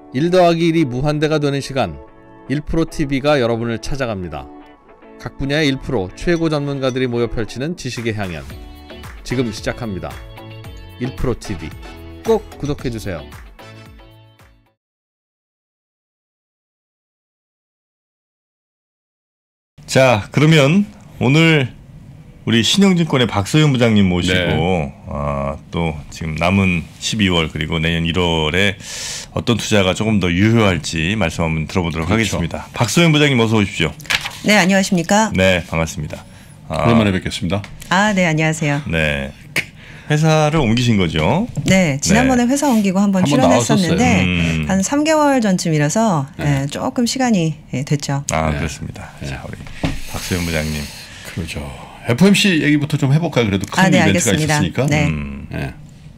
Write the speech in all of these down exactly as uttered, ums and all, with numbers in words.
일 더하기 일이 무한대가 되는 시간, 일 프로 티비가 여러분을 찾아갑니다. 각 분야의 일 퍼센트 최고 전문가들이 모여 펼치는 지식의 향연, 지금 시작합니다. 일 프로 티비 꼭 구독해주세요. 자, 그러면 오늘 우리 신영증권의 박소연 부장님 모시고 네. 어, 또 지금 남은 십이월 그리고 내년 일월에 어떤 투자가 조금 더 유효할지 말씀 한번 들어보도록 그렇죠. 하겠습니다. 박소연 부장님 어서 오십시오. 네, 안녕하십니까? 네, 반갑습니다. 아, 오랜만에 뵙겠습니다. 아, 네, 안녕하세요. 네, 회사를 옮기신 거죠? 네, 지난번에 네. 회사 옮기고 한번 출연했었는데 음. 한 삼 개월 전쯤이라서 네. 네, 조금 시간이 됐죠. 아, 네. 그렇습니다. 네. 자, 우리 박소연 부장님. 그렇죠. 에프오엠씨 얘기부터 좀 해볼까요? 그래도 큰 아, 네, 이벤트가 알겠습니다. 있었으니까. 네. 음. 네.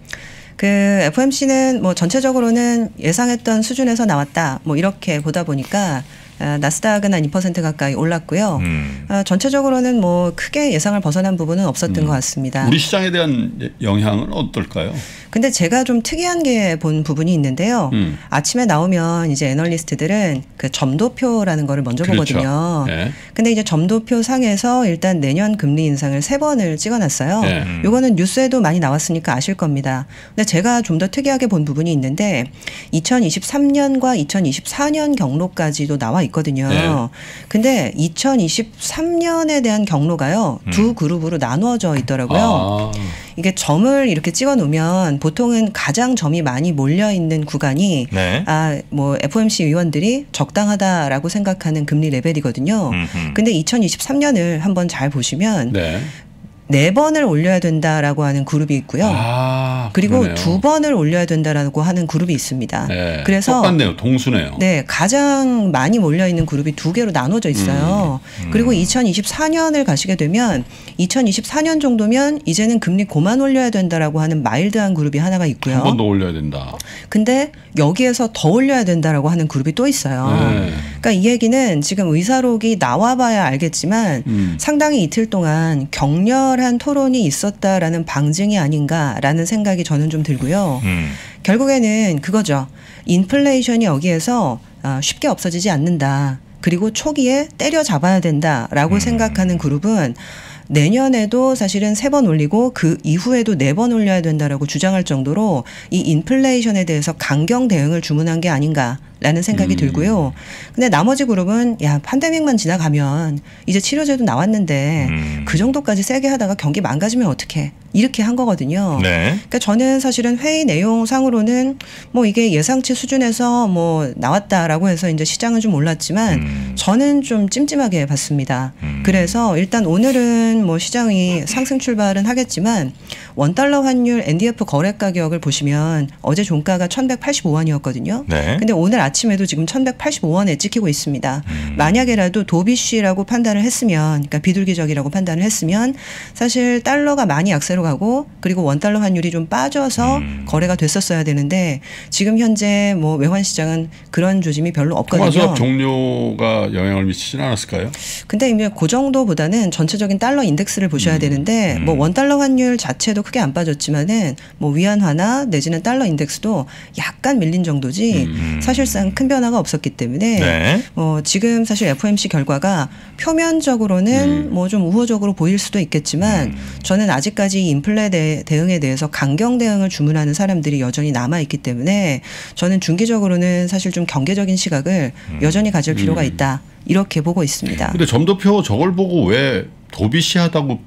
그 에프오엠씨는 뭐 전체적으로는 예상했던 수준에서 나왔다. 뭐 이렇게 보다 보니까 어, 나스닥은 한 이 퍼센트 가까이 올랐고요. 음. 어, 전체적으로는 뭐 크게 예상을 벗어난 부분은 없었던 음. 것 같습니다. 우리 시장에 대한 영향은 어떨까요? 근데 제가 좀 특이한 게 본 부분이 있는데요. 음. 아침에 나오면 이제 애널리스트들은 그 점도표라는 거를 먼저 그렇죠. 보거든요. 네. 근데 이제 점도표 상에서 일단 내년 금리 인상을 세 번을 찍어놨어요. 네. 요거는 뉴스에도 많이 나왔으니까 아실 겁니다. 근데 제가 좀 더 특이하게 본 부분이 있는데 이천이십삼 년과 이천이십사 년 경로까지도 나와 있거든요. 네. 근데 이천이십삼 년에 대한 경로가요. 음. 두 그룹으로 나누어져 있더라고요. 아. 이게 점을 이렇게 찍어 놓으면 보통은 가장 점이 많이 몰려 있는 구간이 네. 아, 뭐 에프오엠씨 위원들이 적당하다라고 생각하는 금리 레벨이거든요. 음흠. 근데 이천이십삼 년을 한번 잘 보시면 네. 네 번을 올려야 된다라고 하는 그룹이 있고요. 아, 그리고 그러네요. 두 번을 올려야 된다라고 하는 그룹이 있습니다. 네, 그래서 똑같네요. 동수네요. 네, 가장 많이 몰려 있는 그룹이 두 개로 나눠져 있어요. 음, 음. 그리고 이천이십사 년을 가시게 되면 이천이십사 년 정도면 이제는 금리 고만 올려야 된다라고 하는 마일드한 그룹이 하나가 있고요. 한 번 더 올려야 된다. 근데 여기에서 더 올려야 된다라고 하는 그룹이 또 있어요. 네. 그러니까 이 얘기는 지금 의사록이 나와봐야 알겠지만 음. 상당히 이틀 동안 격렬한 토론이 있었다라는 방증이 아닌가라는 생각이 저는 좀 들고요. 음. 결국에는 그거죠. 인플레이션이 여기에서 쉽게 없어지지 않는다. 그리고 초기에 때려잡아야 된다라고 음. 생각하는 그룹은 내년에도 사실은 세 번 올리고 그 이후에도 네 번 올려야 된다라고 주장할 정도로 이 인플레이션에 대해서 강경 대응을 주문한 게 아닌가라는 생각이 음. 들고요. 근데 나머지 그룹은 야 팬데믹만 지나가면 이제 치료제도 나왔는데 음. 그 정도까지 세게 하다가 경기 망가지면 어떡해. 이렇게 한 거거든요. 네. 그러니까 저는 사실은 회의 내용상으로는 뭐 이게 예상치 수준에서 뭐 나왔다라고 해서 이제 시장은 좀 올랐지만 음. 저는 좀 찜찜하게 봤습니다. 음. 그래서 일단 오늘은 뭐 시장이 상승 출발은 하겠지만 원달러 환율 엔디에프 거래 가격을 보시면 어제 종가가 천백팔십오 원이었거든요. 네. 근데 오늘 아침에도 지금 천백팔십오 원에 찍히고 있습니다. 음. 만약에라도 도비쉬라고 판단을 했으면, 그러니까 비둘기적이라고 판단을 했으면 사실 달러가 많이 약세로 가고 그리고 원달러 환율이 좀 빠져서 음. 거래가 됐었어야 되는데 지금 현재 뭐 외환 시장은 그런 조짐이 별로 없거든요. 통화 수업 종료가 영향을 미치지는 않았을까요? 근데 이제 그 정도보다는 전체적인 달러 인덱스를 보셔야 음. 되는데 뭐 원달러 환율 자체도 크게 안 빠졌지만은 뭐 위안화나 내지는 달러 인덱스도 약간 밀린 정도지 음. 사실상 큰 변화가 없었기 때문에 네. 어 지금 사실 에프오엠씨 결과가 표면적으로는 음. 뭐 좀 우호적으로 보일 수도 있겠지만 음. 저는 아직까지 인플레 대, 대응에 대해서 강경 대응을 주문하는 사람들이 여전히 남아 있기 때문에 저는 중기적으로는 사실 좀 경계적인 시각을 음. 여전히 가질 필요가 있다. 이렇게 보고 있습니다. 근데 점도표 저걸 보고 왜 도비시하다고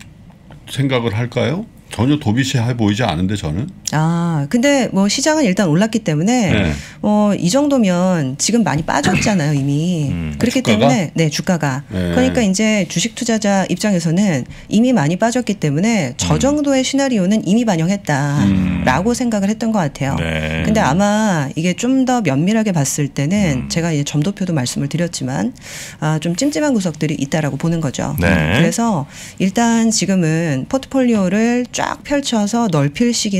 생각을 할까요? 전혀 도비시해 보이지 않은데 저는. 아, 근데 뭐 시장은 일단 올랐기 때문에 네. 뭐 이 정도면 지금 많이 빠졌잖아요 이미. 음, 그렇기 주가가? 때문에 네 주가가. 네. 그러니까 이제 주식 투자자 입장에서는 이미 많이 빠졌기 때문에 저 정도의 시나리오는 이미 반영했다라고 음. 생각을 했던 것 같아요. 네. 근데 아마 이게 좀 더 면밀하게 봤을 때는 음. 제가 이제 점도표도 말씀을 드렸지만 아, 좀 찜찜한 구석들이 있다라고 보는 거죠. 네. 그래서 일단 지금은 포트폴리오를 쫙 펼쳐서 넓힐 시기는 아닌 것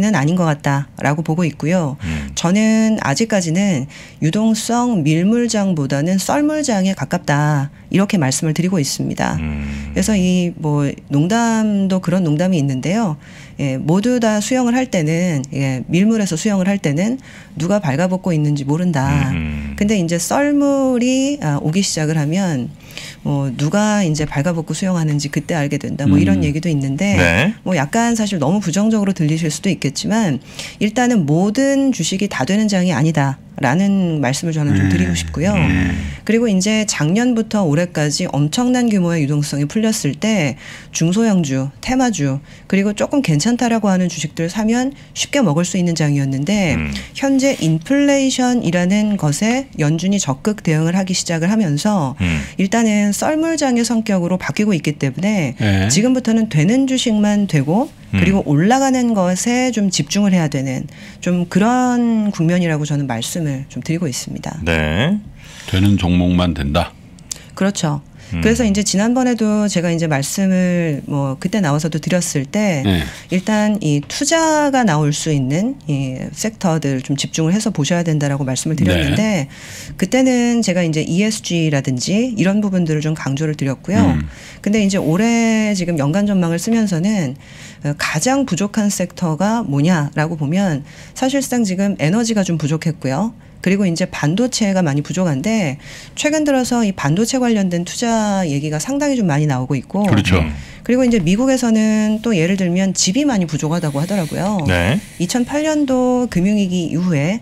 것 같다라고 보고 있고요. 음. 저는 아직까지는 유동성 밀물장보다는 썰물장에 가깝다 이렇게 말씀을 드리고 있습니다. 음. 그래서 이 뭐 농담도 그런 농담이 있는데요. 예, 모두 다 수영을 할 때는 예, 밀물에서 수영을 할 때는 누가 발가벗고 있는지 모른다. 음. 근데 이제 썰물이 아, 오기 시작을 하면 뭐 누가 이제 발가벗고 수영하는지 그때 알게 된다. 뭐 이런 음. 얘기도 있는데 네. 뭐 약간 사실 너무 부정적으로 들리실 수도 있겠지만 일단은 모든 주식이 다 되는 장이 아니다. 라는 말씀을 저는 좀 드리고 싶고요. 음. 그리고 이제 작년부터 올해까지 엄청난 규모의 유동성이 풀렸을 때 중소형주, 테마주 그리고 조금 괜찮다라고 하는 주식들 사면 쉽게 먹을 수 있는 장이었는데 음. 현재 인플레이션이라는 것에 연준이 적극 대응을 하기 시작을 하면서 음. 일단은 썰물장의 성격으로 바뀌고 있기 때문에 네. 지금부터는 되는 주식만 되고 그리고 음. 올라가는 것에 좀 집중을 해야 되는 좀 그런 국면이라고 저는 말씀을 좀 드리고 있습니다. 네. 되는 종목만 된다. 그렇죠. 음. 그래서 이제 지난번에도 제가 이제 말씀을 뭐 그때 나와서도 드렸을 때 네. 일단 이 투자가 나올 수 있는 이 섹터들 좀 집중을 해서 보셔야 된다라고 말씀을 드렸는데 네. 그때는 제가 이제 이에스지라든지 이런 부분들을 좀 강조를 드렸고요. 음. 근데 이제 올해 지금 연간 전망을 쓰면서는 가장 부족한 섹터가 뭐냐라고 보면 사실상 지금 에너지가 좀 부족했고요. 그리고 이제 반도체가 많이 부족한데 최근 들어서 이 반도체 관련된 투자 얘기가 상당히 좀 많이 나오고 있고 그렇죠. 음. 그리고 이제 미국에서는 또 예를 들면 집이 많이 부족하다고 하더라고요. 네. 이천팔 년도 금융위기 이후에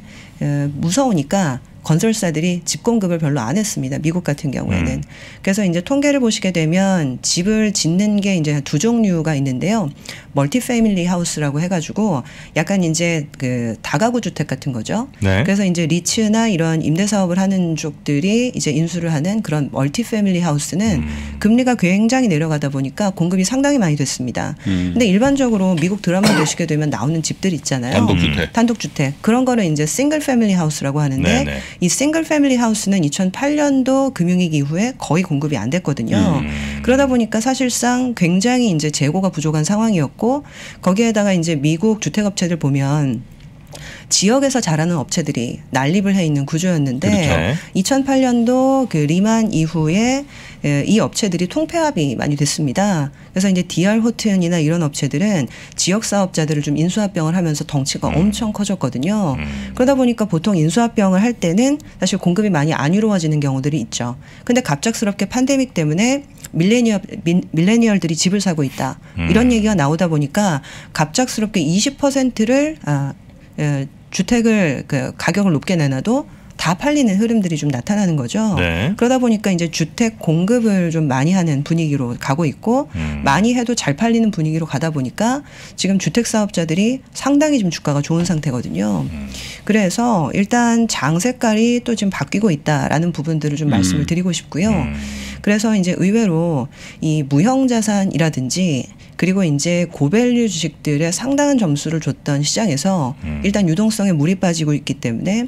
무서우니까 건설사들이 집 공급을 별로 안 했습니다. 미국 같은 경우에는. 음. 그래서 이제 통계를 보시게 되면 집을 짓는 게 이제 두 종류가 있는데요. 멀티 패밀리 하우스라고 해가지고 약간 이제 그 다가구 주택 같은 거죠. 네. 그래서 이제 리츠나 이런 임대 사업을 하는 쪽들이 이제 인수를 하는 그런 멀티 패밀리 하우스는 음. 금리가 굉장히 내려가다 보니까 공급이 상당히 많이 됐습니다. 음. 근데 일반적으로 미국 드라마 보시게 되면 나오는 집들 있잖아요. 단독주택. 단독주택. 그런 거는 이제 싱글 패밀리 하우스라고 하는데 네네. 이 싱글 패밀리 하우스는 이천팔 년도 금융위기 이후에 거의 공급이 안 됐거든요. 음. 그러다 보니까 사실상 굉장히 이제 재고가 부족한 상황이었고 거기에다가 이제 미국 주택업체들 보면 지역에서 자라는 업체들이 난립을 해 있는 구조였는데 그렇죠. 이천팔 년도 그 리만 이후에 이 업체들이 통폐합이 많이 됐습니다. 그래서 이제 디알 호튼이나 이런 업체들은 지역 사업자들을 좀 인수합병을 하면서 덩치가 음. 엄청 커졌거든요. 음. 그러다 보니까 보통 인수합병을 할 때는 사실 공급이 많이 안 이루어지는 경우들이 있죠. 근데 갑작스럽게 팬데믹 때문에 밀레니얼, 밀레니얼들이 집을 사고 있다. 음. 이런 얘기가 나오다 보니까 갑작스럽게 이십 퍼센트를 아, 에, 주택을 그 가격을 높게 내놔도 다 팔리는 흐름들이 좀 나타나는 거죠. 네. 그러다 보니까 이제 주택 공급을 좀 많이 하는 분위기로 가고 있고 음. 많이 해도 잘 팔리는 분위기로 가다 보니까 지금 주택 사업자들이 상당히 좀 주가가 좋은 상태거든요. 음. 그래서 일단 장 색깔이 또 지금 바뀌고 있다라는 부분들을 좀 음. 말씀을 드리고 싶고요. 음. 그래서 이제 의외로 이 무형 자산이라든지 그리고 이제 고밸류 주식들에 상당한 점수를 줬던 시장에서 음. 일단 유동성에 물이 빠지고 있기 때문에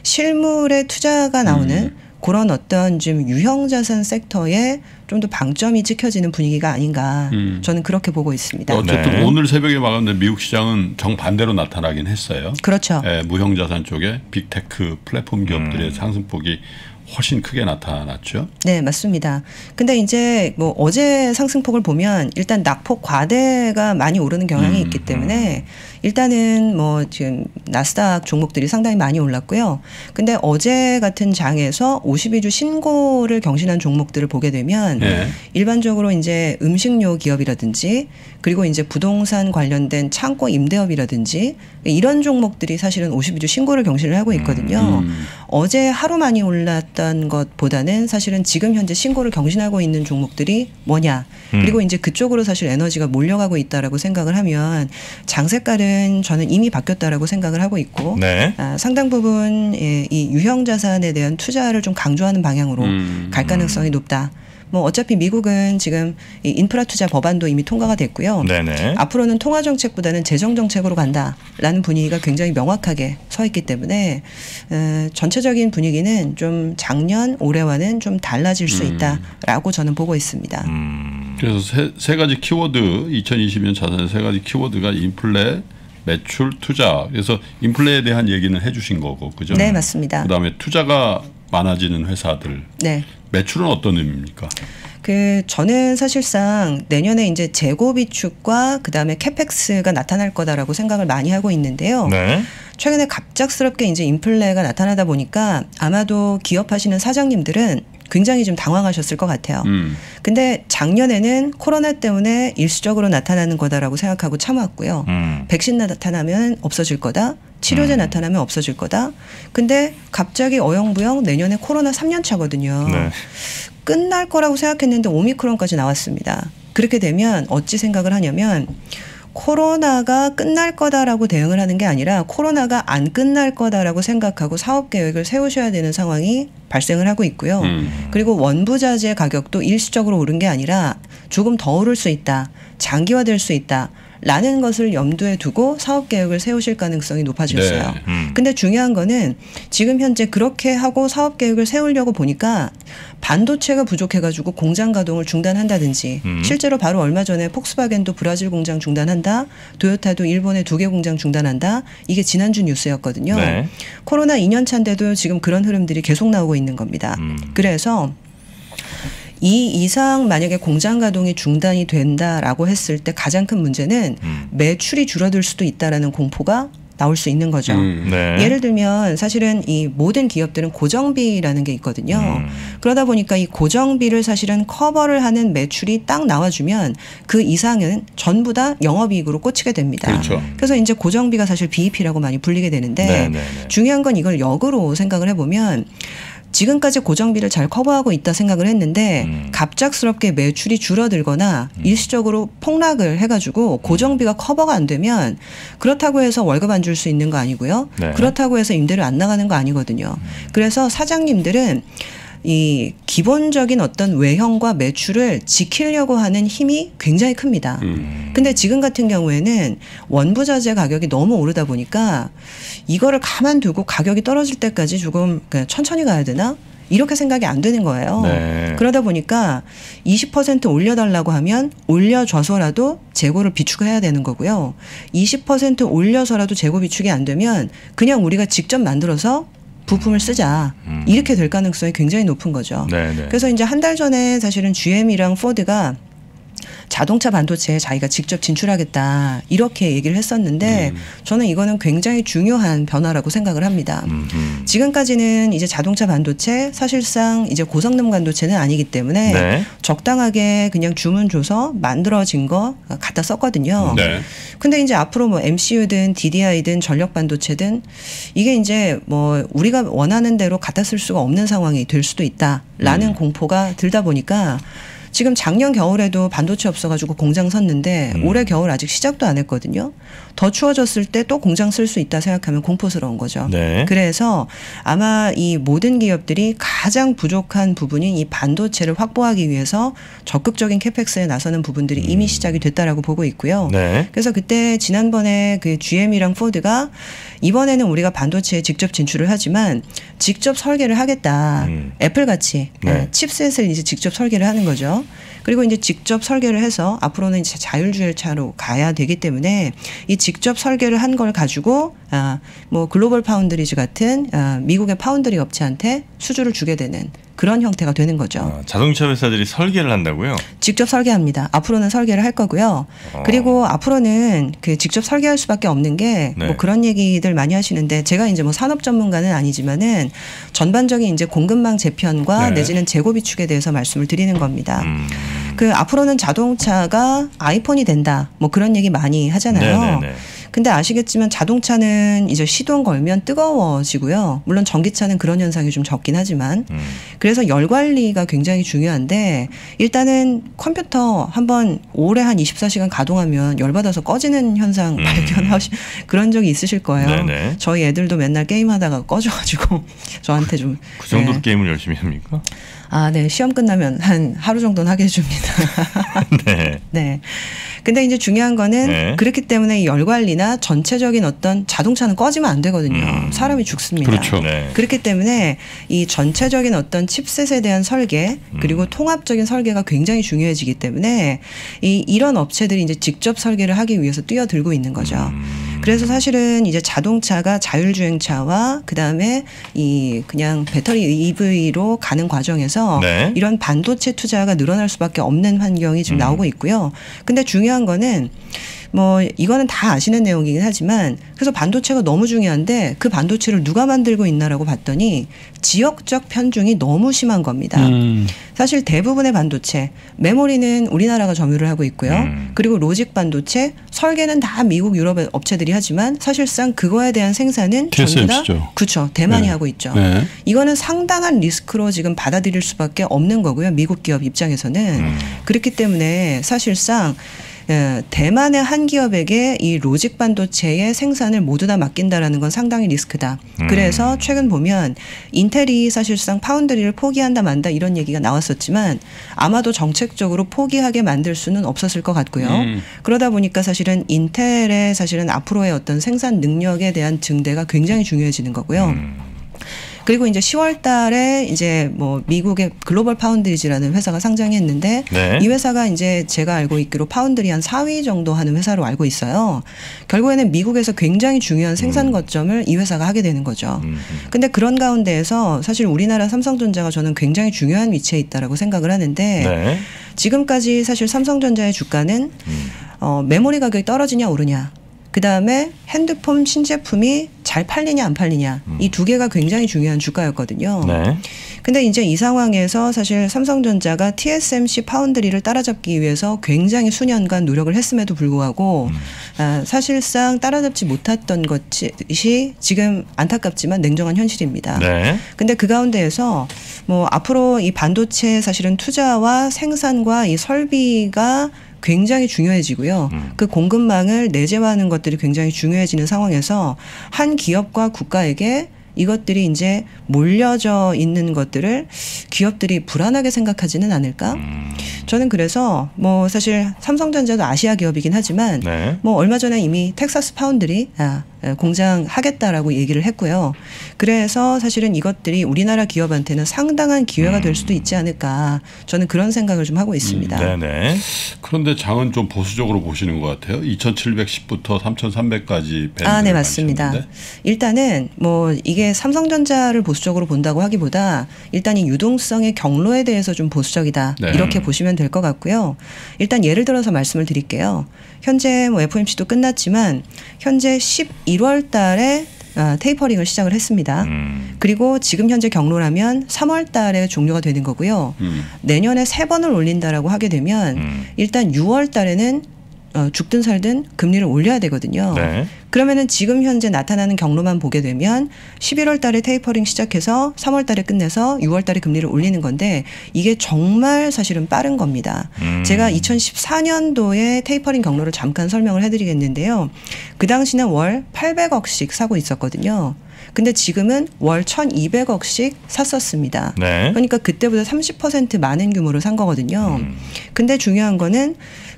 실물에 투자가 나오는 음. 그런 어떤 좀 유형 자산 섹터에 좀 더 방점이 찍혀지는 분위기가 아닌가 음. 저는 그렇게 보고 있습니다. 어쨌든 네. 오늘 새벽에 마감된 미국 시장은 정반대로 나타나긴 했어요. 그렇죠. 예, 무형자산 쪽에 빅테크 플랫폼 기업들의 음. 상승폭이 훨씬 크게 나타났죠. 네, 맞습니다. 근데 이제 뭐 어제 상승폭을 보면 일단 낙폭 과대가 많이 오르는 경향이 음, 있기 때문에 일단은 뭐 지금 나스닥 종목들이 상당히 많이 올랐고요. 근데 어제 같은 장에서 오십이 주 신고를 경신한 종목들을 보게 되면 네. 일반적으로 이제 음식료 기업이라든지 그리고 이제 부동산 관련된 창고 임대업이라든지 이런 종목들이 사실은 오십이 주 신고를 경신을 하고 있거든요. 음. 어제 하루 많이 올랐던 것보다는 사실은 지금 현재 신고를 경신하고 있는 종목들이 뭐냐. 음. 그리고 이제 그쪽으로 사실 에너지가 몰려가고 있다라고 생각을 하면 장 색깔은 저는 이미 바뀌었다라고 생각을 하고 있고 네. 아, 상당 부분 예, 이 유형 자산에 대한 투자를 좀 강조하는 방향으로 음. 갈 가능성이 높다. 뭐 어차피 미국은 지금 이 인프라 투자 법안도 이미 통과가 됐고요. 네네. 앞으로는 통화 정책보다는 재정 정책으로 간다라는 분위기가 굉장히 명확하게 서 있기 때문에 어, 전체적인 분위기는 좀 작년 올해와는 좀 달라질 수 있다라고 저는 보고 있습니다. 음. 그래서 세, 세 가지 키워드 이천이십 년 자산의 세 가지 키워드가 인플레, 매출, 투자. 그래서 인플레에 대한 얘기는 해주신 거고, 그죠? 네, 맞습니다. 그다음에 투자가 많아지는 회사들. 네. 매출은 어떤 의미입니까? 그 저는 사실상 내년에 이제 재고 비축과 그다음에 캐펙스가 나타날 거다라고 생각을 많이 하고 있는데요. 네. 최근에 갑작스럽게 이제 인플레가 나타나다 보니까 아마도 기업하시는 사장님들은 굉장히 좀 당황하셨을 것 같아요. 음. 근데 작년에는 코로나 때문에 일시적으로 나타나는 거다라고 생각하고 참았고요. 음. 백신 나타나면 없어질 거다. 치료제 음. 나타나면 없어질 거다. 근데 갑자기 어영부영 내년에 코로나 삼 년 차거든요. 네. 끝날 거라고 생각했는데 오미크론까지 나왔습니다. 그렇게 되면 어찌 생각을 하냐면 코로나가 끝날 거다라고 대응을 하는 게 아니라 코로나가 안 끝날 거다라고 생각하고 사업 계획을 세우셔야 되는 상황이 발생을 하고 있고요. 음. 그리고 원부자재 가격도 일시적으로 오른 게 아니라 조금 더 오를 수 있다. 장기화될 수 있다. 라는 것을 염두에 두고 사업 계획을 세우실 가능성이 높아졌어요. 네. 음. 근데 중요한 거는 지금 현재 그렇게 하고 사업 계획을 세우려고 보니까 반도체가 부족해가지고 공장 가동을 중단한다든지 음. 실제로 바로 얼마 전에 폭스바겐도 브라질 공장 중단한다. 도요타도 일본의 두 개 공장 중단한다. 이게 지난주 뉴스였거든요. 네. 코로나 이 년 차인데도 지금 그런 흐름들이 계속 나오고 있는 겁니다. 음. 그래서 이 이상 만약에 공장 가동이 중단이 된다라고 했을 때 가장 큰 문제는 음. 매출이 줄어들 수도 있다라는 공포가 나올 수 있는 거죠. 음. 네. 예를 들면 사실은 이 모든 기업들은 고정비라는 게 있거든요. 음. 그러다 보니까 이 고정비를 사실은 커버를 하는 매출이 딱 나와주면 그 이상은 전부 다 영업이익으로 꽂히게 됩니다. 그렇죠. 그래서 이제 고정비가 사실 비이피라고 많이 불리게 되는데 네, 네, 네. 중요한 건 이걸 역으로 생각을 해보면 지금까지 고정비를 잘 커버하고 있다 생각을 했는데 음. 갑작스럽게 매출이 줄어들거나 음. 일시적으로 폭락을 해가지고 고정비가 커버가 안 되면 그렇다고 해서 월급 안 줄 수 있는 거 아니고요. 네. 그렇다고 해서 임대료 안 나가는 거 아니거든요. 그래서 사장님들은 이 기본적인 어떤 외형과 매출을 지키려고 하는 힘이 굉장히 큽니다. 음. 근데 지금 같은 경우에는 원부자재 가격이 너무 오르다 보니까 이거를 가만두고 가격이 떨어질 때까지 조금 그냥 천천히 가야 되나? 이렇게 생각이 안 되는 거예요. 네. 그러다 보니까 이십 퍼센트 올려달라고 하면 올려줘서라도 재고를 비축해야 되는 거고요. 이십 퍼센트 올려서라도 재고 비축이 안 되면 그냥 우리가 직접 만들어서 부품을 쓰자. 음. 이렇게 될 가능성이 굉장히 높은 거죠. 네, 네. 그래서 이제 한 달 전에 사실은 지엠이랑 포드가 자동차 반도체에 자기가 직접 진출하겠다 이렇게 얘기를 했었는데 음. 저는 이거는 굉장히 중요한 변화라고 생각을 합니다. 음, 음. 지금까지는 이제 자동차 반도체 사실상 이제 고성능 반도체는 아니기 때문에 네. 적당하게 그냥 주문 줘서 만들어진 거 갖다 썼거든요. 네. 근데 이제 앞으로 뭐 엠씨유든 디디아이든 전력 반도체든 이게 이제 뭐 우리가 원하는 대로 갖다 쓸 수가 없는 상황이 될 수도 있다라는 음. 공포가 들다 보니까 지금 작년 겨울에도 반도체 없어가지고 공장 섰는데 음. 올해 겨울 아직 시작도 안 했거든요. 더 추워졌을 때 또 공장 쓸 수 있다 생각하면 공포스러운 거죠. 네. 그래서 아마 이 모든 기업들이 가장 부족한 부분인 이 반도체를 확보하기 위해서 적극적인 캐펙스에 나서는 부분들이 음. 이미 시작이 됐다라고 보고 있고요. 네. 그래서 그때 지난번에 그 지엠이랑 포드가 이번에는 우리가 반도체에 직접 진출을 하지만 직접 설계를 하겠다. 음. 애플 같이 네. 칩셋을 이제 직접 설계를 하는 거죠. 그리고 이제 직접 설계를 해서 앞으로는 이제 자율주행차로 가야 되기 때문에 이 직접 설계를 한 걸 가지고 아, 뭐 글로벌 파운드리즈 같은 아, 미국의 파운드리 업체한테 수주를 주게 되는 그런 형태가 되는 거죠. 아, 자동차 회사들이 설계를 한다고요? 직접 설계합니다. 앞으로는 설계를 할 거고요. 어. 그리고 앞으로는 그 직접 설계할 수밖에 없는 게 뭐 네. 그런 얘기들 많이 하시는데 제가 이제 뭐 산업 전문가는 아니지만은 전반적인 이제 공급망 재편과 네. 내지는 재고 비축에 대해서 말씀을 드리는 겁니다. 음. 그 앞으로는 자동차가 아이폰이 된다. 뭐 그런 얘기 많이 하잖아요. 네네네. 근데 아시겠지만 자동차는 이제 시동 걸면 뜨거워지고요. 물론 전기차는 그런 현상이 좀 적긴 하지만 음. 그래서 열 관리가 굉장히 중요한데 일단은 컴퓨터 한번 오래 한 이십사 시간 가동하면 열받아서 꺼지는 현상 음. 발견하시 그런 적이 있으실 거예요. 네네. 저희 애들도 맨날 게임하다가 꺼져가지고 저한테 좀 그 정도로 네. 게임을 열심히 합니까? 아, 네. 시험 끝나면 한 하루 정도는 하게 해줍니다. 네. 네. 근데 이제 중요한 거는 네. 그렇기 때문에 이 열 관리나 전체적인 어떤 자동차는 꺼지면 안 되거든요. 음. 사람이 죽습니다. 그렇죠. 네. 그렇기 때문에 이 전체적인 어떤 칩셋에 대한 설계 그리고 음. 통합적인 설계가 굉장히 중요해지기 때문에 이 이런 업체들이 이제 직접 설계를 하기 위해서 뛰어들고 있는 거죠. 음. 그래서 사실은 이제 자동차가 자율주행차와 그다음에 이 그냥 배터리 이브이로 가는 과정에서 네. 이런 반도체 투자가 늘어날 수밖에 없는 환경이 지금 음. 나오고 있고요. 근데 중요한 거는 뭐 이거는 다 아시는 내용이긴 하지만 그래서 반도체가 너무 중요한데 그 반도체를 누가 만들고 있나라고 봤더니 지역적 편중이 너무 심한 겁니다. 음. 사실 대부분의 반도체 메모리는 우리나라가 점유를 하고 있고요. 음. 그리고 로직 반도체 설계는 다 미국 유럽 업체들이 하지만 사실상 그거에 대한 생산은 전부 다 티에스엠씨죠. 그렇죠. 대만이 네. 하고 있죠. 네. 이거는 상당한 리스크로 지금 받아들일 수밖에 없는 거고요. 미국 기업 입장에서는. 음. 그렇기 때문에 사실상 대만의 한 기업에게 이 로직 반도체의 생산을 모두 다 맡긴다라는 건 상당히 리스크다. 음. 그래서 최근 보면 인텔이 사실상 파운드리를 포기한다 만다 이런 얘기가 나왔었지만 아마도 정책적으로 포기하게 만들 수는 없었을 것 같고요. 음. 그러다 보니까 사실은 인텔의 사실은 앞으로의 어떤 생산 능력에 대한 증대가 굉장히 중요해지는 거고요. 음. 그리고 이제 시월 달에 이제 뭐 미국의 글로벌 파운드리즈라는 회사가 상장했는데 네. 이 회사가 이제 제가 알고 있기로 파운드리 한 사 위 정도 하는 회사로 알고 있어요. 결국에는 미국에서 굉장히 중요한 생산 거점을 이 회사가 하게 되는 거죠. 음. 근데 그런 가운데에서 사실 우리나라 삼성전자가 저는 굉장히 중요한 위치에 있다라고 생각을 하는데 네. 지금까지 사실 삼성전자의 주가는 음. 어, 메모리 가격이 떨어지냐 오르냐 그다음에 핸드폰 신제품이 잘 팔리냐 안 팔리냐 음. 이 두 개가 굉장히 중요한 주가였거든요. 네. 근데 이제 이 상황에서 사실 삼성전자가 티에스엠씨 파운드리를 따라잡기 위해서 굉장히 수년간 노력을 했음에도 불구하고 음. 아, 사실상 따라잡지 못했던 것이 지금 안타깝지만 냉정한 현실입니다. 네. 근데 그 가운데에서 뭐 앞으로 이 반도체 사실은 투자와 생산과 이 설비가 굉장히 중요해지고요. 음. 그 공급망을 내재화하는 것들이 굉장히 중요해지는 상황에서 한 기업과 국가에게 이것들이 이제 몰려져 있는 것들을 기업들이 불안하게 생각하지는 않을까? 음. 저는 그래서 뭐 사실 삼성전자도 아시아 기업이긴 하지만 네. 뭐 얼마 전에 이미 텍사스 파운드리 아, 공장 하겠다라고 얘기를 했고요. 그래서 사실은 이것들이 우리나라 기업한테는 상당한 기회가 될 수도 있지 않을까. 저는 그런 생각을 좀 하고 있습니다. 음, 네네. 그런데 장은 좀 보수적으로 보시는 것 같아요. 이천칠백십부터 삼천삼백까지 밴드를 아, 네, 맞습니다. 만드셨는데. 일단은 뭐 이게 삼성전자를 보수적으로 본다고 하기보다 일단 이 유동성의 경로에 대해서 좀 보수적이다. 네. 이렇게 보시면 될 것 같고요. 일단 예를 들어서 말씀을 드릴게요. 현재 뭐 에프오엠씨도 끝났지만 현재 십일월 달에 아, 테이퍼링을 시작을 했습니다. 음. 그리고 지금 현재 경로라면 삼월 달에 종료가 되는 거고요. 음. 내년에 세 번을 올린다라고 하게 되면 음. 일단 유월 달에는 어, 죽든 살든 금리를 올려야 되거든요. 네. 그러면은 지금 현재 나타나는 경로만 보게 되면 십일월 달에 테이퍼링 시작해서 삼월 달에 끝내서 유월 달에 금리를 올리는 건데 이게 정말 사실은 빠른 겁니다. 음. 제가 이천십사 년도에 테이퍼링 경로를 잠깐 설명을 해드리겠는데요. 그 당시는 월 팔백억씩 사고 있었거든요. 근데 지금은 월 천이백억씩 샀었습니다. 네. 그러니까 그때보다 삼십 퍼센트 많은 규모로 산 거거든요. 음. 근데 중요한 거는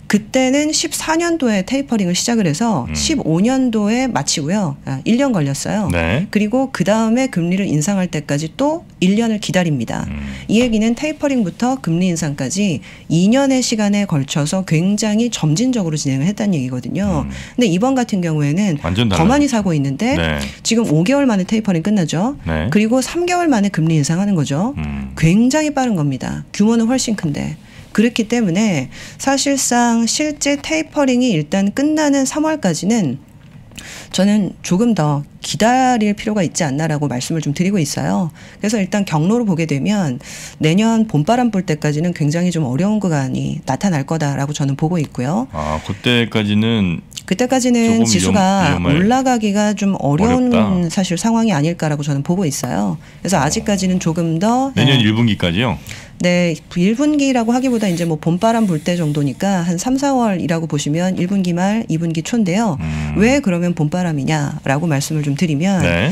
그때는 십사 년도에 테이퍼링을 시작을 해서 음. 십오 년도에 마치고요. 아, 일 년 걸렸어요. 네. 그리고 그 다음에 금리를 인상할 때까지 또 일 년을 기다립니다. 음. 이 얘기는 테이퍼링부터 금리 인상까지 이 년의 시간에 걸쳐서 굉장히 점진적으로 진행을 했다는 얘기거든요. 음. 근데 이번 같은 경우에는 완전 더 달라요. 많이 사고 있는데 네. 지금 오 개월 만에 테이퍼링 끝나죠. 네. 그리고 삼 개월 만에 금리 인상하는 거죠. 음. 굉장히 빠른 겁니다. 규모는 훨씬 큰데. 그렇기 때문에 사실상 실제 테이퍼링이 일단 끝나는 삼월까지는 저는 조금 더 기다릴 필요가 있지 않나라고 말씀을 좀 드리고 있어요. 그래서 일단 경로로 보게 되면 내년 봄바람 불 때까지는 굉장히 좀 어려운 구간이 나타날 거다라고 저는 보고 있고요. 아, 그때까지는 그때까지는 조금 지수가 위험- 위험할- 올라가기가 좀 어려운 어렵다. 사실 상황이 아닐까라고 저는 보고 있어요. 그래서 아직까지는 조금 더 내년 네, 일 분기까지요. 네, 일 분기라고 하기보다 이제 뭐 봄바람 불 때 정도니까 한 삼, 사월이라고 보시면 일 분기 말, 이 분기 초인데요. 음. 왜 그러면 봄바람이냐라고 말씀을 좀 드리면 네.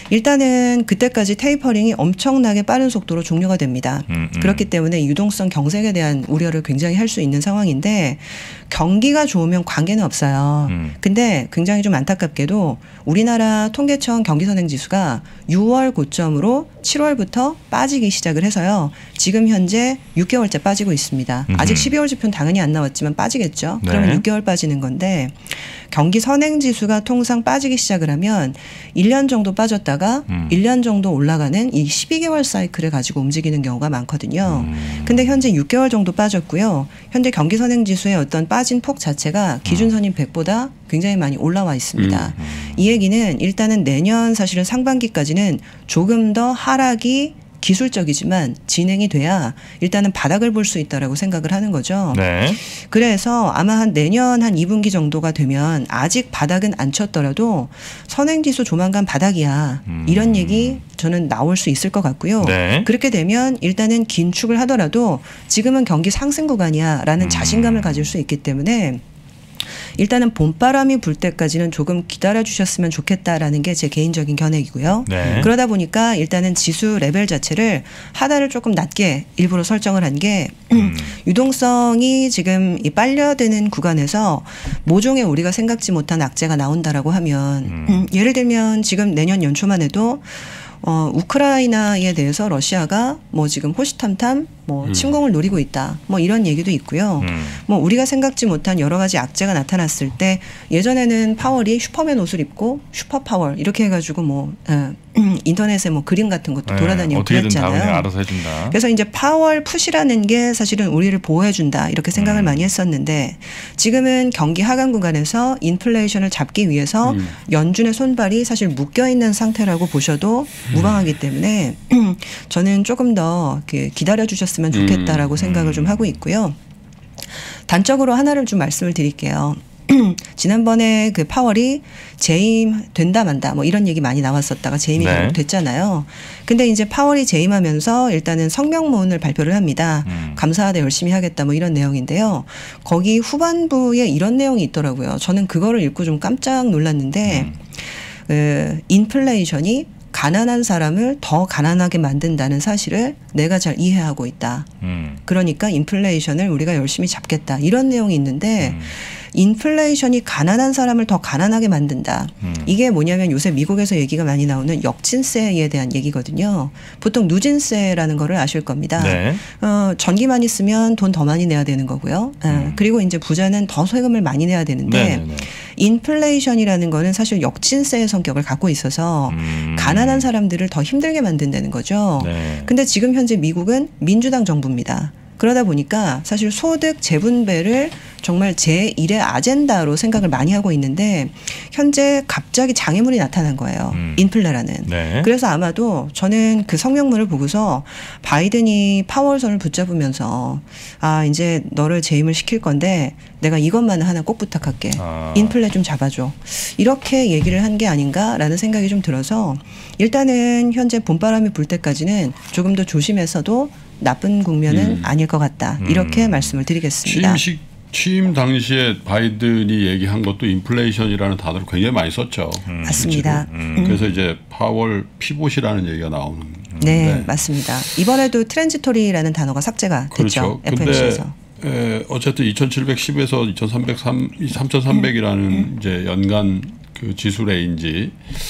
일단은 그때까지 테이퍼링이 엄청나게 빠른 속도로 종료가 됩니다. 음, 음. 그렇기 때문에 유동성 경색에 대한 우려를 굉장히 할 수 있는 상황인데 경기가 좋으면 관계는 없어요. 음. 근데 굉장히 좀 안타깝게도 우리나라 통계청 경기선행지수가 유월 고점으로 칠월부터 빠지기 시작을 해서요. 지금 현재 육 개월째 빠지고 있습니다. 음흠. 아직 십이월 지표는 당연히 안 나왔지만 빠지겠죠. 네. 그러면 육 개월 빠지는 건데 경기 선행지수가 통상 빠지기 시작을 하면 일 년 정도 빠졌다가 음. 일 년 정도 올라가는 이 십이 개월 사이클을 가지고 움직이는 경우가 많거든요. 음. 근데 현재 육 개월 정도 빠졌고요. 현재 경기 선행지수의 어떤 빠진 폭 자체가 기준선인 백보다 굉장히 많이 올라와 있습니다. 음. 이 얘기는 일단은 내년 사실은 상반기까지는 조금 더 하락이 기술적이지만 진행이 돼야 일단은 바닥을 볼 수 있다라고 생각을 하는 거죠. 네. 그래서 아마 한 내년 한 이 분기 정도가 되면 아직 바닥은 안 쳤더라도 선행지수 조만간 바닥이야. 음. 이런 얘기 저는 나올 수 있을 것 같고요. 네. 그렇게 되면 일단은 긴축을 하더라도 지금은 경기 상승 구간이야라는 음. 자신감을 가질 수 있기 때문에 일단은 봄바람이 불 때까지는 조금 기다려 주셨으면 좋겠다라는 게 제 개인적인 견해이고요. 네. 그러다 보니까 일단은 지수 레벨 자체를 하단을 조금 낮게 일부러 설정을 한 게 음. 유동성이 지금 이 빨려드는 구간에서 모종의 우리가 생각지 못한 악재가 나온다라고 하면 음. 음, 예를 들면 지금 내년 연초만 해도 어, 우크라이나에 대해서 러시아가 뭐 지금 호시탐탐 뭐 음. 침공을 노리고 있다. 뭐 이런 얘기도 있고요. 음. 뭐 우리가 생각지 못한 여러 가지 악재가 나타났을 때 예전에는 파월이 슈퍼맨 옷을 입고 슈퍼파월 이렇게 해가지고 뭐 어, 인터넷에 뭐 그림 같은 것도 네. 돌아다니고 어떻게든 다 그랬잖아요. 그냥 알아서 해준다. 그래서 이제 파월 푸시라는 게 사실은 우리를 보호해준다 이렇게 생각을 음. 많이 했었는데 지금은 경기 하강 구간에서 인플레이션을 잡기 위해서 음. 연준의 손발이 사실 묶여 있는 상태라고 보셔도 무방하기 때문에 저는 조금 더 기다려 주셨으면 좋겠다라고 음. 생각을 좀 하고 있고요. 단적으로 하나를 좀 말씀을 드릴게요. 지난번에 그 파월이 재임 된다 만다 뭐 이런 얘기 많이 나왔었다가 재임이 네. 결국 됐잖아요. 근데 이제 파월이 재임하면서 일단은 성명문을 발표를 합니다. 음. 감사하다 열심히 하겠다 뭐 이런 내용인데요. 거기 후반부에 이런 내용이 있더라고요. 저는 그거를 읽고 좀 깜짝 놀랐는데 음. 그 인플레이션이 가난한 사람을 더 가난하게 만든다는 사실을 내가 잘 이해하고 있다. 음. 그러니까 인플레이션을 우리가 열심히 잡겠다. 이런 내용이 있는데 음. 인플레이션이 가난한 사람을 더 가난하게 만든다. 음. 이게 뭐냐면 요새 미국에서 얘기가 많이 나오는 역진세에 대한 얘기거든요. 보통 누진세라는 거를 아실 겁니다. 네. 어, 전기만 있으면 돈 더 많이 내야 되는 거고요. 어, 음. 그리고 이제 부자는 더 세금을 많이 내야 되는데 네네네. 인플레이션이라는 거는 사실 역진세의 성격을 갖고 있어서 음. 가난한 사람들을 더 힘들게 만든다는 거죠. 네. 근데 지금 현재 미국은 민주당 정부입니다. 그러다 보니까 사실 소득 재분배를 정말 제일의 아젠다로 생각을 많이 하고 있는데 현재 갑자기 장애물이 나타난 거예요. 음. 인플레라는. 네. 그래서 아마도 저는 그 성명문을 보고서 바이든이 파월선을 붙잡으면서 아 이제 너를 재임을 시킬 건데 내가 이것만은 하나 꼭 부탁할게. 아. 인플레 좀 잡아줘. 이렇게 얘기를 한 게 아닌가라는 생각이 좀 들어서 일단은 현재 봄바람이 불 때까지는 조금 더 조심해서도 나쁜 국면은 음. 아닐 것 같다. 이렇게 음. 말씀을 드리겠습니다. 취임식 취임 당시에 바이든이 얘기한 것도 인플레이션이라는 단어를 굉장히 많이 썼죠. 음. 맞습니다. 음. 그래서 이제 파월 피봇이라는 얘기가 나오는. 네, 네. 맞습니다. 이번에도 트랜지토리라는 단어가 삭제가 됐죠. 그렇죠. 근데 에프오엠씨에서. 에, 어쨌든 이천칠백십에서 이천삼백삼, 삼천삼백이라는 음. 이제 연간 그 지수 레인지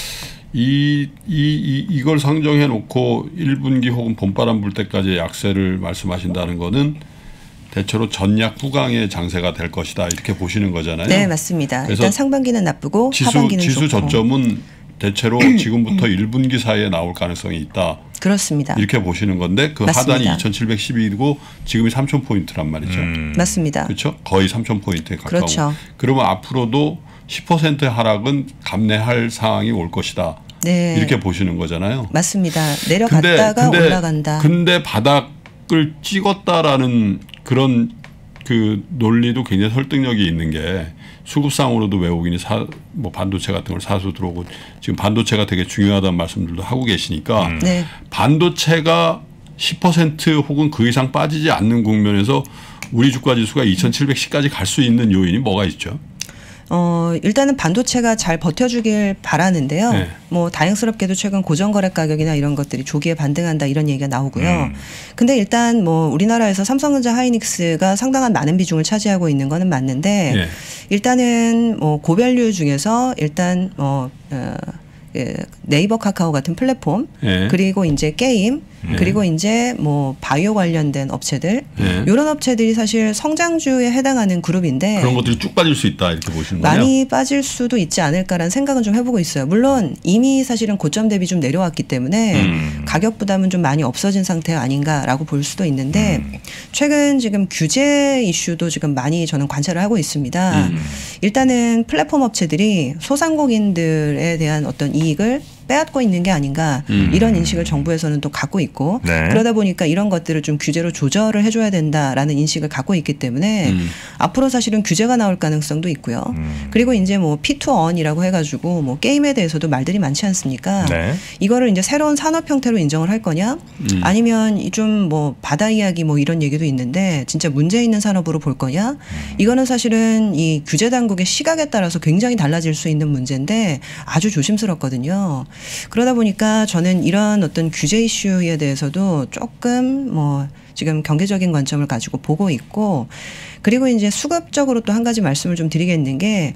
이, 이, 이, 이걸 상정해 놓고 일 분기 혹은 봄바람 불 때까지 약세를 말씀하신다는 거는 대체로 전약 후강의 장세가 될 것이다 이렇게 보시는 거잖아요. 네, 맞습니다. 그래서 일단 상반기는 나쁘고 지수, 하반기는 지수 좋고. 저점은 대체로 지금부터 일 분기 사이에 나올 가능성이 있다. 그렇습니다. 이렇게 보시는 건데 그 맞습니다. 하단이 이천칠백십이고 지금이 삼천 포인트란 말이죠. 음. 맞습니다. 그렇죠? 거의 삼천 포인트에 가까운. 그렇죠. 그러면 앞으로도 십 퍼센트의 하락은 감내할 상황이 올 것이다. 네, 이렇게 보시는 거잖아요. 맞습니다. 내려갔다가 올라간다. 근데 바닥을 찍었다라는 그런 그 논리도 굉장히 설득력이 있는 게 수급상으로도 외국인이 사, 뭐 반도체 같은 걸 사서 들어오고 지금 반도체가 되게 중요하다는 말씀들도 하고 계시니까 음. 네. 반도체가 십 퍼센트 혹은 그 이상 빠지지 않는 국면에서 우리 주가 지수가 이천칠백십까지 갈 수 있는 요인이 뭐가 있죠? 어, 일단은 반도체가 잘 버텨주길 바라는데요. 네. 뭐 다행스럽게도 최근 고정거래 가격이나 이런 것들이 조기에 반등한다 이런 얘기가 나오고요. 음. 근데 일단 뭐 우리나라에서 삼성전자 하이닉스가 상당한 많은 비중을 차지하고 있는 거는 맞는데 예. 일단은 뭐 고밸류 중에서 일단 뭐 어, 그 네이버 카카오 같은 플랫폼 예. 그리고 이제 게임 네. 그리고 이제 뭐 바이오 관련된 업체들 네. 이런 업체들이 사실 성장주에 해당하는 그룹인데 그런 것들이 쭉 빠질 수 있다 이렇게 보시는 거예요? 많이 빠질 수도 있지 않을까라는 생각은 좀 해보고 있어요. 물론 이미 사실은 고점 대비 좀 내려왔기 때문에 음. 가격 부담은 좀 많이 없어진 상태 아닌가라고 볼 수도 있는데 음. 최근 지금 규제 이슈도 지금 많이 저는 관찰을 하고 있습니다. 음. 일단은 플랫폼 업체들이 소상공인들에 대한 어떤 이익을 빼앗고 있는 게 아닌가 음. 이런 인식을 정부에서는 또 갖고 있고 네. 그러다 보니까 이런 것들을 좀 규제로 조절을 해줘야 된다라는 인식을 갖고 있기 때문에 음. 앞으로 사실은 규제가 나올 가능성도 있고요. 음. 그리고 이제 뭐 피 투 언이라고 해가지고 뭐 게임에 대해서도 말들이 많지 않습니까? 네. 이거를 이제 새로운 산업 형태로 인정을 할 거냐 음. 아니면 좀 뭐 바다 이야기 뭐 이런 얘기도 있는데 진짜 문제 있는 산업으로 볼 거냐 음. 이거는 사실은 이 규제 당국의 시각에 따라서 굉장히 달라질 수 있는 문제인데 아주 조심스럽거든요. 그러다 보니까 저는 이런 어떤 규제 이슈에 대해서도 조금 뭐 지금 경제적인 관점을 가지고 보고 있고 그리고 이제 수급적으로 또 한 가지 말씀을 좀 드리겠는 게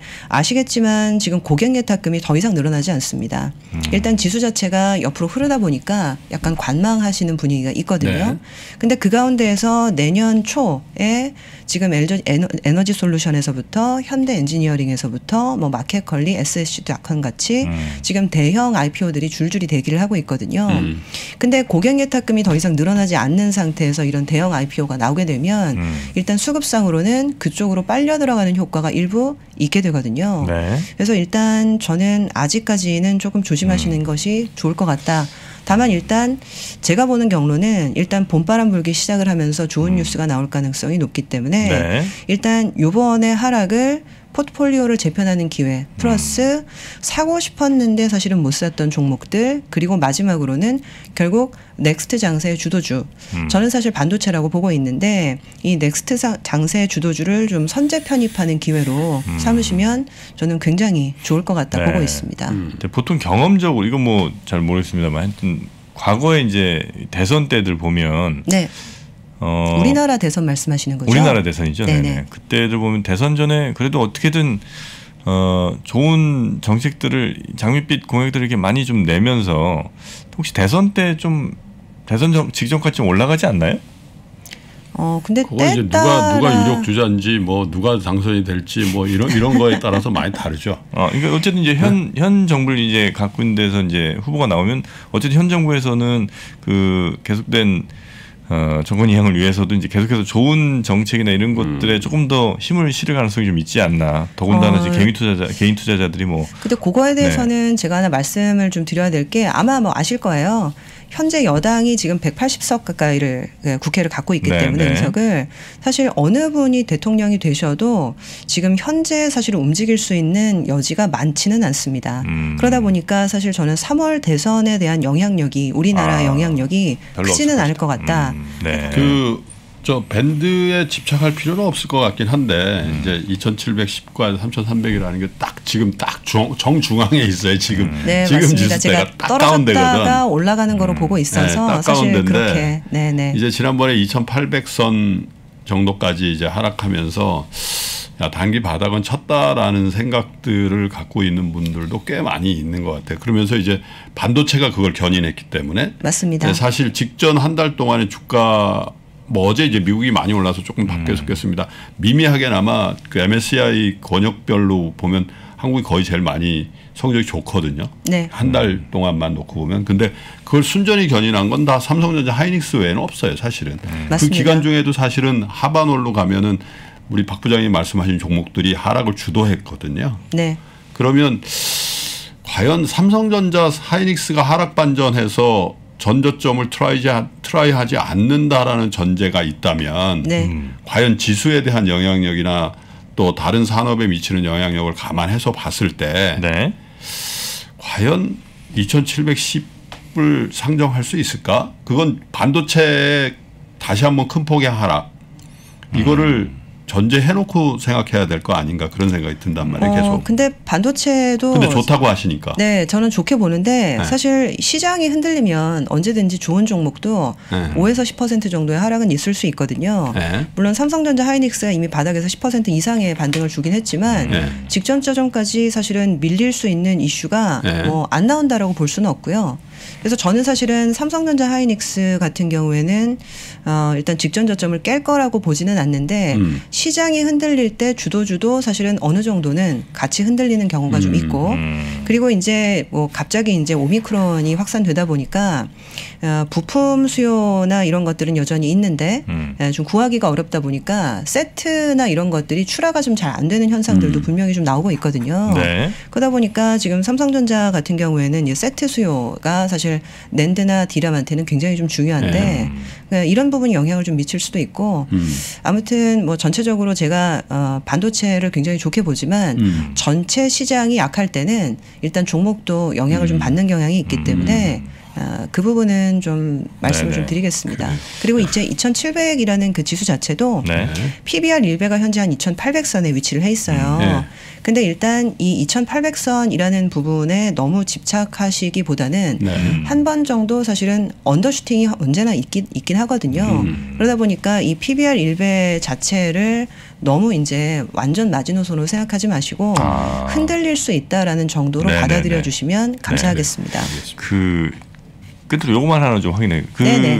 아시겠지만 지금 고객 예탁금이 더 이상 늘어나지 않습니다. 음. 일단 지수 자체가 옆으로 흐르다 보니까 약간 관망하시는 분위기가 있거든요. 네. 근데 그 가운데에서 내년 초에 지금 엘지 에너지 솔루션에서부터 현대 엔지니어링에서부터 뭐 마켓컬리, 에스에스지닷컴 같이 음. 지금 대형 아이피오들이 줄줄이 대기를 하고 있거든요. 음. 근데 고객 예탁금이 더 이상 늘어나지 않는 상태에서 이런 대형 아이피오가 나오게 되면 음. 일단 수급상으로는 그쪽으로 빨려 들어가는 효과가 일부 있게 되거든요. 네. 그래서 일단 저는 아직까지는 조금 조심하시는 음. 것이 좋을 것 같다. 다만 일단 제가 보는 경로는 일단 봄바람 불기 시작을 하면서 좋은 음. 뉴스가 나올 가능성이 높기 때문에 네. 일단 요번에 하락을 포트폴리오를 재편하는 기회 플러스 음. 사고 싶었는데 사실은 못 샀던 종목들 그리고 마지막으로는 결국 넥스트 장세의 주도주 음. 저는 사실 반도체라고 보고 있는데 이 넥스트 장세의 주도주를 좀 선제 편입하는 기회로 음. 삼으시면 저는 굉장히 좋을 것 같다 네. 보고 있습니다. 음. 보통 경험적으로 이건 뭐 잘 모르겠습니다만 하여튼 과거에 이제 대선 때들 보면 네. 어 우리나라 대선 말씀하시는 거죠? 우리나라 대선이죠. 네네. 네네. 그때들 보면 대선 전에 그래도 어떻게든 어 좋은 정책들을 장밋빛 공약들을 이렇게 많이 좀 내면서 혹시 대선 때 좀 대선 정, 직전까지 좀 올라가지 않나요? 어 근데 그거 이제 누가 누가 유력 주자인지 뭐 누가 당선이 될지 뭐 이런 이런 거에 따라서 많이 다르죠. 어 그러니까 어쨌든 이제 현 현 네. 정부를 이제 갖고 있는 데서 이제 후보가 나오면 어쨌든 현 정부에서는 그 계속된 어, 정권 이행을 위해서도 이제 계속해서 좋은 정책이나 이런 것들에 음. 조금 더 힘을 실을 가능성이 좀 있지 않나. 더군다나 어. 개인 투자자, 개인 투자자들이 뭐. 근데 그거에 대해서는 네. 제가 하나 말씀을 좀 드려야 될 게 아마 뭐 아실 거예요. 현재 여당이 지금 백팔십 석 가까이를 국회를 갖고 있기 네, 때문에 네. 의석을 사실 어느 분이 대통령이 되셔도 지금 현재 사실 움직일 수 있는 여지가 많지는 않습니다. 음. 그러다 보니까 사실 저는 삼월 대선에 대한 영향력이 우리나라 아, 영향력이 크지는 않을 것 같다. 음, 네. 그 저 밴드에 집착할 필요는 없을 것 같긴 한데 음. 이제 이천칠백십과 삼천삼백이라는 게 딱 지금 딱 정, 정중앙에 있어요. 지금 음. 네, 지금 맞습니다. 제가 떨어졌다가 올라가는 거로 음. 보고 있어서 네, 사실 그렇게 네네. 이제 지난번에 이천팔백 선 정도까지 이제 하락하면서 야, 단기 바닥은 쳤다라는 생각들을 갖고 있는 분들도 꽤 많이 있는 것 같아요. 그러면서 이제 반도체가 그걸 견인했기 때문에 맞습니다. 사실 직전 한 달 동안의 주가 뭐 어제 이제 미국이 많이 올라서 조금 바뀌었겠습니다. 음. 미미하게나마 그 엠에스시아이 권역별로 보면 한국이 거의 제일 많이 성적이 좋거든요. 네. 한 달 동안만 놓고 보면. 근데 그걸 순전히 견인한 건 다 삼성전자 하이닉스 외에는 없어요. 사실은. 음. 그 맞습니다. 기간 중에도 사실은 하반월로 가면은 우리 박 부장님 말씀하신 종목들이 하락을 주도했거든요. 네. 그러면 과연 삼성전자 하이닉스가 하락 반전해서 전저점을 트라이지, 트라이하지 않는다라는 전제가 있다면 네. 음. 과연 지수에 대한 영향력이나 또 다른 산업에 미치는 영향력을 감안해서 봤을 때 네. 과연 이천칠백십을 상정할 수 있을까? 그건 반도체에 다시 한번 큰 폭의 하락 이거를 음. 전제해놓고 생각해야 될 거 아닌가 그런 생각이 든단 말이에요. 계속. 어, 근데 반도체도. 근데 좋다고 하시니까. 네, 저는 좋게 보는데 네. 사실 시장이 흔들리면 언제든지 좋은 종목도 네. 오에서 십 퍼센트 정도의 하락은 있을 수 있거든요. 네. 물론 삼성전자 하이닉스가 이미 바닥에서 십 퍼센트 이상의 반등을 주긴 했지만 네. 직전 저점까지 사실은 밀릴 수 있는 이슈가 네. 뭐 안 나온다라고 볼 수는 없고요. 그래서 저는 사실은 삼성전자 하이닉스 같은 경우에는 어 일단 직전 저점을 깰 거라고 보지는 않는데 음. 시장이 흔들릴 때 주도주도 사실은 어느 정도는 같이 흔들리는 경우가 음. 좀 있고 음. 그리고 이제 뭐 갑자기 이제 오미크론이 확산되다 보니까 어 부품 수요나 이런 것들은 여전히 있는데 음. 좀 구하기가 어렵다 보니까 세트나 이런 것들이 출하가 좀 잘 안 되는 현상들도 음. 분명히 좀 나오고 있거든요. 네. 그러다 보니까 지금 삼성전자 같은 경우에는 이 세트 수요가 사실 낸드나 디램한테는 굉장히 좀 중요한데 네. 그러니까 이런 부분이 영향을 좀 미칠 수도 있고 음. 아무튼 뭐 전체적으로 제가 어 반도체를 굉장히 좋게 보지만 음. 전체 시장이 약할 때는 일단 종목도 영향을 음. 좀 받는 경향이 있기 때문에 음. 어, 그 부분은 좀 말씀을 네네. 좀 드리겠습니다. 그래. 그리고 이제 이천칠백이라는 그 지수 자체도 네. 피비알 일 배가 현재 한 이천팔백 선에 위치를 해 있어요. 네. 근데 일단 이 이천팔백 선이라는 부분에 너무 집착하시기보다는 네. 한 번 정도 사실은 언더슈팅이 언제나 있긴, 있긴 하거든요. 음. 그러다 보니까 이 피비알 일 배 자체를 너무 이제 완전 마지노선으로 생각하지 마시고 아. 흔들릴 수 있다라는 정도로 네네네. 받아들여 주시면 감사하겠습니다. 네네. 그 끝으로 요거만 하나 좀 확인해. 그,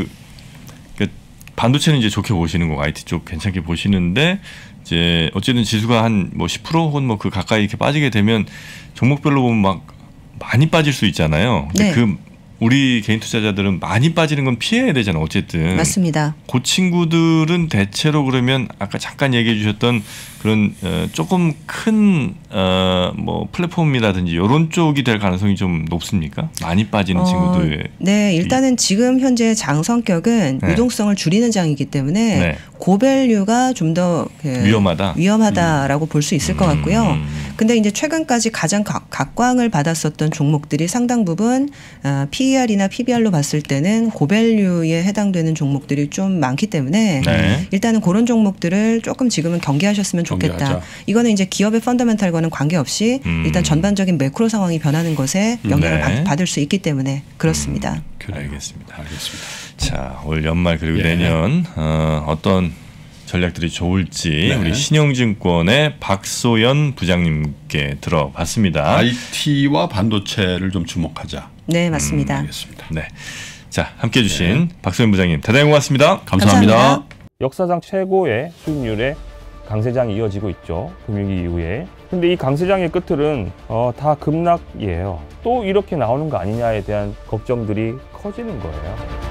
그 반도체는 이제 좋게 보시는 거고 아이티 쪽 괜찮게 보시는데 이제 어쨌든 지수가 한 뭐 십 퍼센트 혹은 뭐 그 가까이 이렇게 빠지게 되면 종목별로 보면 막 많이 빠질 수 있잖아요. 근데 네. 그 우리 개인 투자자들은 많이 빠지는 건 피해야 되잖아요. 어쨌든. 맞습니다. 그 친구들은 대체로 그러면 아까 잠깐 얘기해 주셨던 그런 어, 조금 큰 어, 뭐 플랫폼이라든지 이런 쪽이 될 가능성이 좀 높습니까? 많이 빠지는 어, 친구들. 네, 일단은 지금 현재 장 성격은 네. 유동성을 줄이는 장이기 때문에 네. 고밸류가 좀 더 그 위험하다. 위험하다라고 음. 볼 수 있을 것 같고요. 음. 근데 이제 최근까지 가장 각, 각광을 받았었던 종목들이 상당 부분 어, 피이알이나 피비알로 봤을 때는 고밸류에 해당되는 종목들이 좀 많기 때문에 네. 일단은 그런 종목들을 조금 지금은 경계하셨으면 좋겠다. 경계하자. 이거는 이제 기업의 펀더멘탈과는 관계없이 음. 일단 전반적인 매크로 상황이 변하는 것에 영향을 네. 받을 수 있기 때문에 그렇습니다. 음. 그래, 알겠습니다. 알겠습니다. 자, 올 연말 그리고 예. 내년 어, 어떤 전략들이 좋을지 네. 우리 신영증권의 박소연 부장님께 들어봤습니다. 아이티와 반도체를 좀 주목하자. 네, 맞습니다. 음, 알겠습니다. 네, 자 함께 해주신 네. 박소연 부장님 대단히 고맙습니다. 감사합니다. 감사합니다. 역사상 최고의 수익률에 강세장이 이어지고 있죠. 금융위기 이후에. 근데 이 강세장의 끝들은 어, 다 급락이에요. 또 이렇게 나오는 거 아니냐에 대한 걱정들이 커지는 거예요.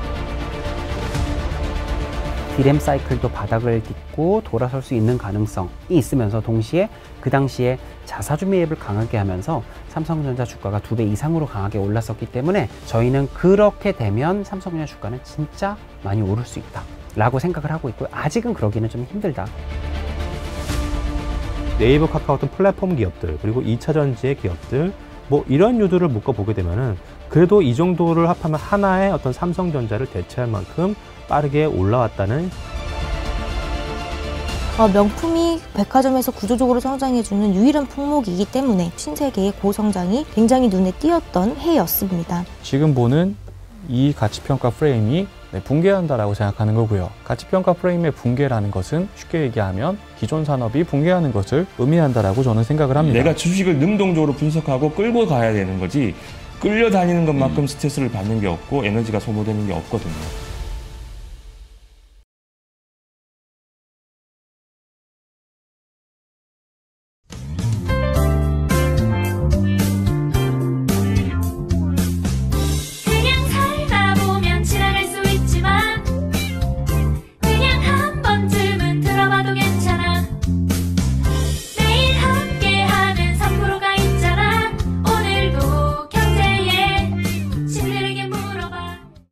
디램 사이클도 바닥을 딛고 돌아설 수 있는 가능성이 있으면서 동시에 그 당시에 자사주 매입을 강하게 하면서 삼성전자 주가가 두 배 이상으로 강하게 올랐었기 때문에 저희는 그렇게 되면 삼성전자 주가는 진짜 많이 오를 수 있다 라고 생각을 하고 있고요. 아직은 그러기는 좀 힘들다. 네이버, 카카오 같은 플랫폼 기업들 그리고 이 차 전지의 기업들 뭐 이런 유들을 묶어보게 되면은 그래도 이 정도를 합하면 하나의 어떤 삼성전자를 대체할 만큼 빠르게 올라왔다는 어, 명품이 백화점에서 구조적으로 성장해주는 유일한 품목이기 때문에 신세계의 고성장이 굉장히 눈에 띄었던 해였습니다. 지금 보는 이 가치평가 프레임이 네, 붕괴한다라고 생각하는 거고요. 가치평가 프레임의 붕괴라는 것은 쉽게 얘기하면 기존 산업이 붕괴하는 것을 의미한다라고 저는 생각을 합니다. 내가 주식을 능동적으로 분석하고 끌고 가야 되는 거지 끌려다니는 것만큼 음. 스트레스를 받는 게 없고 에너지가 소모되는 게 없거든요.